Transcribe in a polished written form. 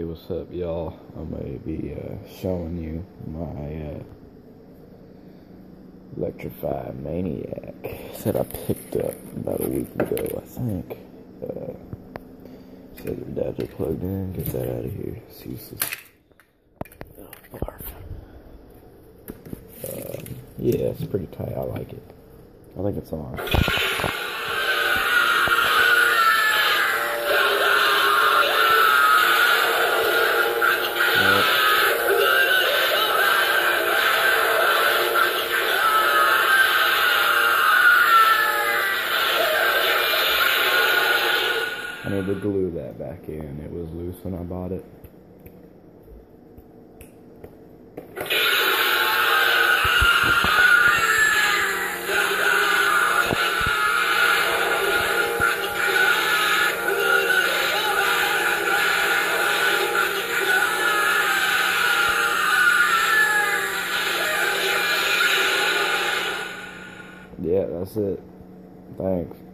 what's up, y'all? I'm going to be showing you my Electrified Maniac that I picked up about a week ago, I think. Says your dad's are plugged in. Get that out of here. It's useless. Oh, barf. Yeah, it's pretty tight. I like it. I think it's on. I need to glue that back in. It was loose when I bought it. Yeah, that's it. Thanks.